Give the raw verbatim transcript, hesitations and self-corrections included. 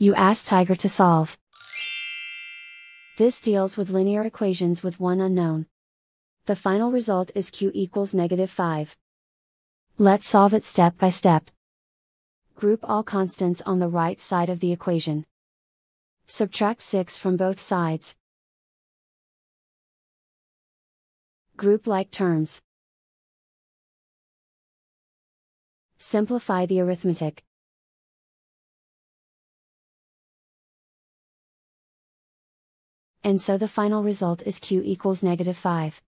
You ask Tiger to solve. This deals with linear equations with one unknown. The final result is q equals negative five. Let's solve it step by step. Group all constants on the right side of the equation. Subtract six from both sides. Group like terms. Simplify the arithmetic. And so the final result is q equals negative five.